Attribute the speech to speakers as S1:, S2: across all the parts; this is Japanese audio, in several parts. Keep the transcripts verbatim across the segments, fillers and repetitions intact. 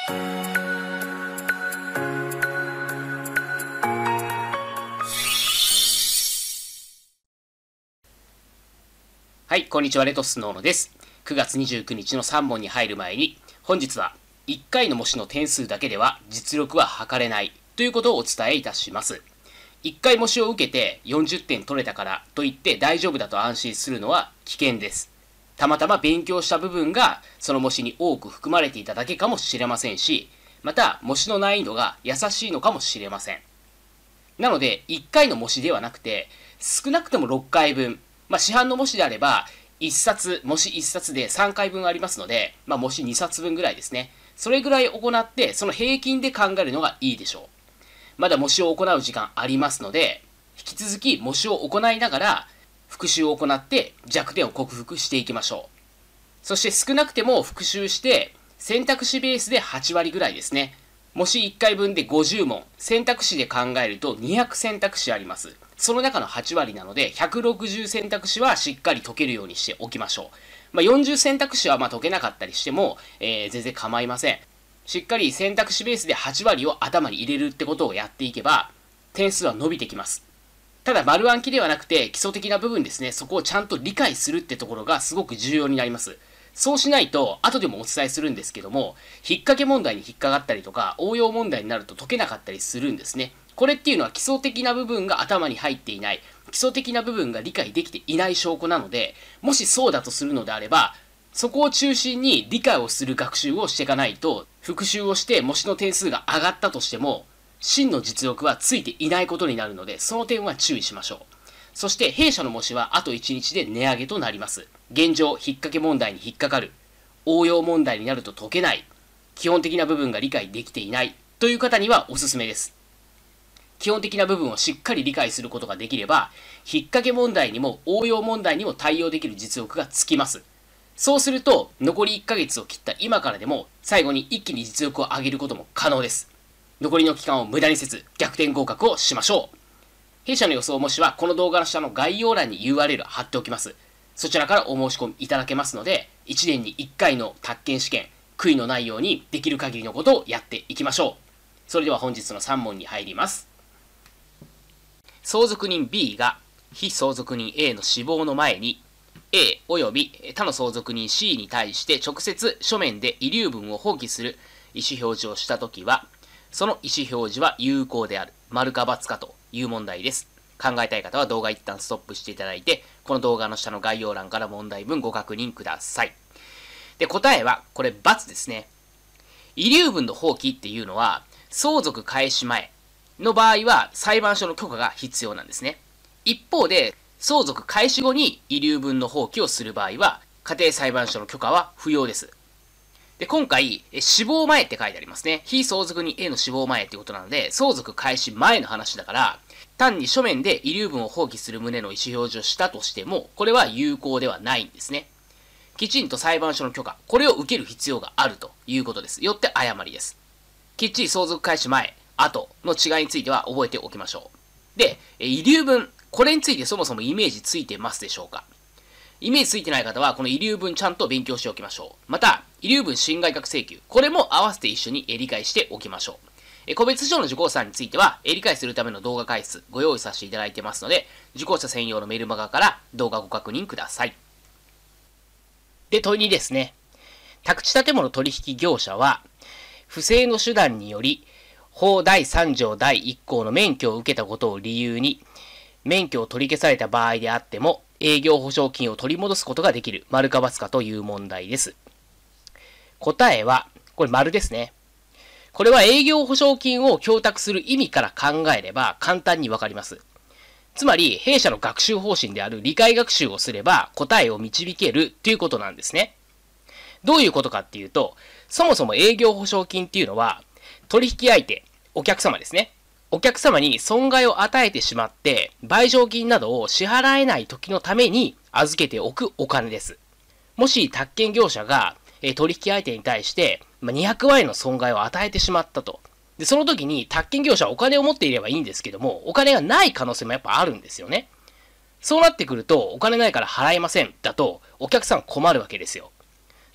S1: はい、こんにちは、レトスノーノです。くがつにじゅうくにちのさん問に入る前に、本日はいっかいの模試の点数だけでは実力は測れないということをお伝えいたします。いっかい模試を受けてよんじゅってん取れたからといって大丈夫だと安心するのは危険です。たまたま勉強した部分がその模試に多く含まれていただけかもしれませんし、また模試の難易度が優しいのかもしれません。なので、いっかいの模試ではなくて、少なくともろっかいぶん、まあ、市販の模試であれば、いっさつ、模試いっさつでさんかいぶんありますので、まあ、模試にさつぶんぐらいですね。それぐらい行って、その平均で考えるのがいいでしょう。まだ模試を行う時間ありますので、引き続き模試を行いながら、復習を行って弱点を克服していきましょう。そして少なくても復習して、選択肢ベースではちわりぐらいですね。模試いっかいぶんでごじゅうもん、選択肢で考えるとにひゃく選択肢あります。その中のはちわりなので、ひゃくろくじゅう選択肢はしっかり解けるようにしておきましょう。まあ、よんじゅう選択肢はまあ解けなかったりしても、えー、全然構いません。しっかり選択肢ベースではちわりを頭に入れるってことをやっていけば、点数は伸びてきます。ただ、丸暗記ではなくて、基礎的な部分ですね、そこをちゃんと理解するってところがすごく重要になります。そうしないと、後でもお伝えするんですけども、引っ掛け問題に引っかかったりとか、応用問題になると解けなかったりするんですね。これっていうのは基礎的な部分が頭に入っていない、基礎的な部分が理解できていない証拠なので、もしそうだとするのであれば、そこを中心に理解をする学習をしていかないと、復習をして模試の点数が上がったとしても、真の実力はついていないことになるので、その点は注意しましょう。そして弊社の模試はあといちにちで値上げとなります。現状、引っ掛け問題に引っかかる、応用問題になると解けない、基本的な部分が理解できていないという方にはおすすめです。基本的な部分をしっかり理解することができれば、引っ掛け問題にも応用問題にも対応できる実力がつきます。そうすると、残りいっかげつを切った今からでも、最後に一気に実力を上げることも可能です。残りの期間を無駄にせず、逆転合格をしましょう。弊社の予想模試は、この動画の下の概要欄に ユーアールエル 貼っておきます。そちらからお申し込みいただけますので、いちねんにいっかいの宅建試験、悔いのないようにできる限りのことをやっていきましょう。それでは本日のさん問に入ります。相続人 B が被相続人 A の死亡の前に A および他の相続人 C に対して直接書面で遺留分を放棄する意思表示をしたときは、その意思表示は有効である、丸か×かという問題です。考えたい方は動画一旦ストップしていただいて、この動画の下の概要欄から問題文ご確認ください。で、答えはこれ×ですね。遺留分の放棄っていうのは、相続開始前の場合は裁判所の許可が必要なんですね。一方で、相続開始後に遺留分の放棄をする場合は、家庭裁判所の許可は不要です。で、今回、死亡前って書いてありますね。被相続人 A の死亡前ってことなので、相続開始前の話だから、単に書面で遺留分を放棄する旨の意思表示をしたとしても、これは有効ではないんですね。きちんと裁判所の許可、これを受ける必要があるということです。よって誤りです。きっちり相続開始前、後の違いについては覚えておきましょう。で、遺留分、これについてそもそもイメージついてますでしょうか？イメージついてない方は、この遺留分ちゃんと勉強しておきましょう。また、遺留分侵害額請求、これも合わせて一緒に理解しておきましょう。個別上の受講者については、理解するための動画解説ご用意させていただいてますので、受講者専用のメルマガから動画ご確認ください。で、問いにですね、宅地建物取引業者は、不正の手段により、法だいさんじょうだいいっこうの免許を受けたことを理由に、免許を取り消された場合であっても、営業保証金を取り戻すことができる、丸か×かという問題です。答えは、これ丸ですね。これは営業保証金を供託する意味から考えれば簡単にわかります。つまり、弊社の学習方針である理解学習をすれば答えを導けるということなんですね。どういうことかっていうと、そもそも営業保証金っていうのは、取引相手、お客様ですね。お客様に損害を与えてしまって、賠償金などを支払えない時のために預けておくお金です。もし、宅建業者が取引相手に対してにひゃくまんえんの損害を与えてしまったと。で、その時に宅建業者はお金を持っていればいいんですけども、お金がない可能性もやっぱあるんですよね。そうなってくると、お金ないから払えませんだと、お客さん困るわけですよ。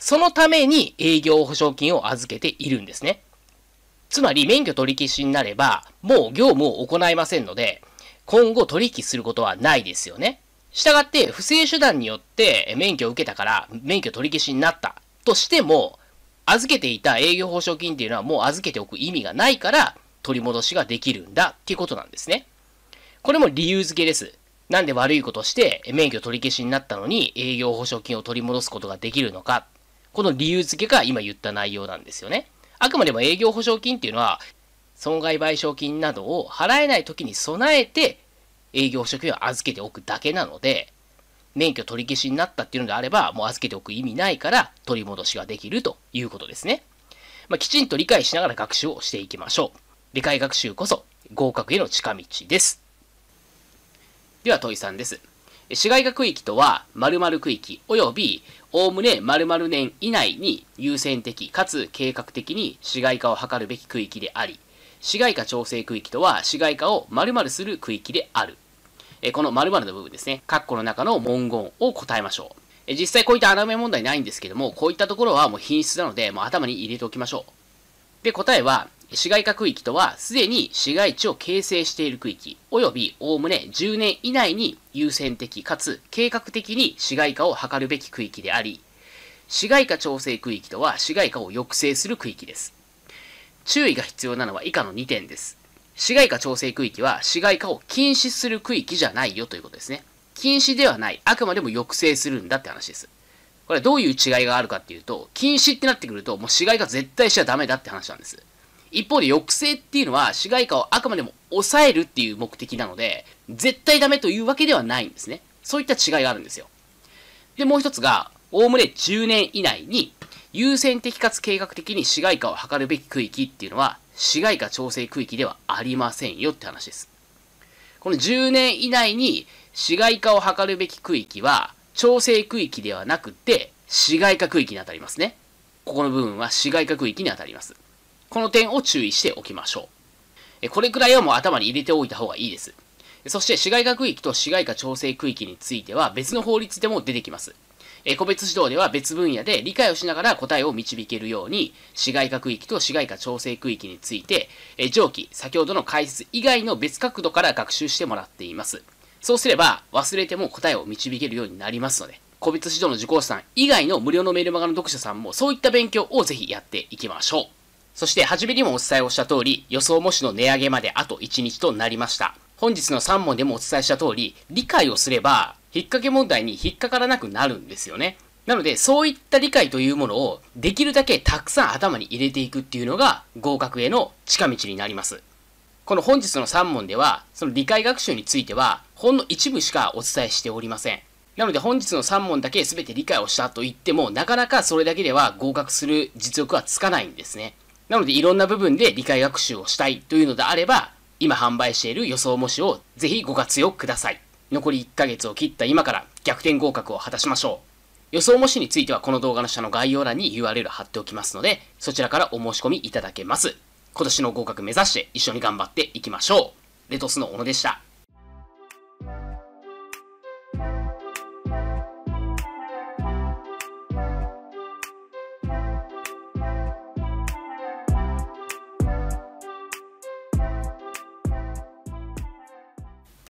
S1: そのために営業保証金を預けているんですね。つまり免許取り消しになれば、もう業務を行いませんので、今後取引することはないですよね。したがって、不正手段によって免許を受けたから、免許取り消しになったとしても、預けていた営業保証金っていうのはもう預けておく意味がないから、取り戻しができるんだっていうことなんですね。これも理由付けです。なんで悪いことして免許取り消しになったのに営業保証金を取り戻すことができるのか。この理由付けが今言った内容なんですよね。あくまでも営業保証金っていうのは、損害賠償金などを払えない時に備えて営業保証金を預けておくだけなので、免許取り消しになったっていうのであれば、もう預けておく意味ないから取り戻しができるということですね。まあ、きちんと理解しながら学習をしていきましょう。理解学習こそ合格への近道です。では問いさんです。市街化区域とは、〇〇区域及びおおむね〇〇年以内に優先的かつ計画的に市街化を図るべき区域であり、市街化調整区域とは市街化を〇〇する区域である。この〇〇の部分ですね、括弧の中の文言を答えましょう。実際こういった穴埋め問題ないんですけども、こういったところはもう品質なので、もう頭に入れておきましょう。で、答えは、市街化区域とは、すでに市街地を形成している区域、及びおおむねじゅうねん以内に優先的かつ計画的に市街化を図るべき区域であり、市街化調整区域とは市街化を抑制する区域です。注意が必要なのは以下のにてんです。市街化調整区域は市街化を禁止する区域じゃないよということですね。禁止ではない。あくまでも抑制するんだって話です。これどういう違いがあるかっていうと、禁止ってなってくると、もう市街化絶対しちゃダメだって話なんです。一方で抑制っていうのは市街化をあくまでも抑えるっていう目的なので、絶対ダメというわけではないんですね。そういった違いがあるんですよ。で、もう一つが、おおむねじゅうねん以内に優先的かつ計画的に市街化を図るべき区域っていうのは、市街化調整区域ではありませんよって話です。このじゅうねん以内に市街化を図るべき区域は、調整区域ではなくて、市街化区域に当たりますね。ここの部分は市街化区域に当たります。この点を注意しておきましょう。これくらいはもう頭に入れておいた方がいいです。そして市街化区域と市街化調整区域については別の法律でも出てきます。個別指導では別分野で理解をしながら答えを導けるように、市街化区域と市街化調整区域について、上記、先ほどの解説以外の別角度から学習してもらっています。そうすれば忘れても答えを導けるようになりますので、個別指導の受講者さん以外の無料のメルマガの読者さんもそういった勉強をぜひやっていきましょう。そして、初めにもお伝えをした通り、予想模試の値上げまであといちにちとなりました。本日のさん問でもお伝えした通り、理解をすれば、引っ掛け問題に引っかからなくなるんですよね。なので、そういった理解というものを、できるだけたくさん頭に入れていくっていうのが、合格への近道になります。この本日のさん問では、その理解学習については、ほんの一部しかお伝えしておりません。なので本日のさん問だけ全て理解をしたと言っても、なかなかそれだけでは合格する実力はつかないんですね。なのでいろんな部分で理解学習をしたいというのであれば、今販売している予想模試をぜひご活用ください。残りいっかげつを切った今から逆転合格を果たしましょう。予想模試についてはこの動画の下の概要欄に ユーアールエル 貼っておきますので、そちらからお申し込みいただけます。今年の合格目指して一緒に頑張っていきましょう。レトスの小野でした。